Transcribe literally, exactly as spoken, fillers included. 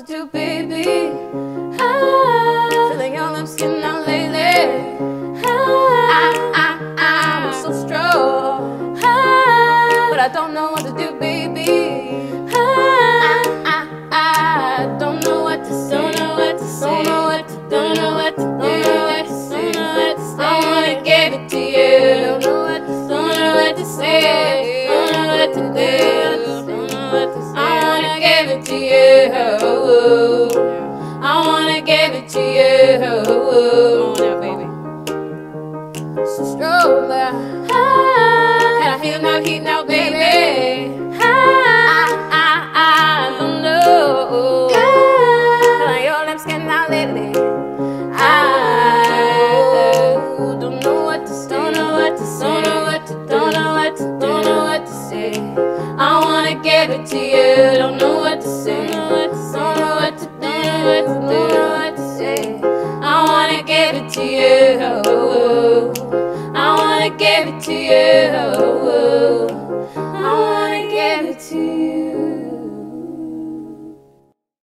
to do, baby. Ah, feeling your lips getting out lately. Ah, I, I, I'm so strong. Ah, but I don't know what to do, baby. Ah, I, I, I don't know what to say. Don't know what to say. Don't know what to do. Don't know what to do. Don't know what to say. Don't know what to say. I wanna give it to you. Don't know what to. Don't know what to say. Don't know what to do. Don't know what to say. I wanna give it to you. I wanna give it to you. Come on now, baby. So strong, and I feel no heat now, baby. I, I, I don't know. Like your lips getting out lately. I don't know what to say. Don't know what to say. Don't know what to. Don't know what to. Don't know what to say. I wanna give it to you. Don't know what to say. Don't know what to. Don't know what to. Don't know what to say. I wanna give it to you. I wanna give it to you. I wanna give it to you.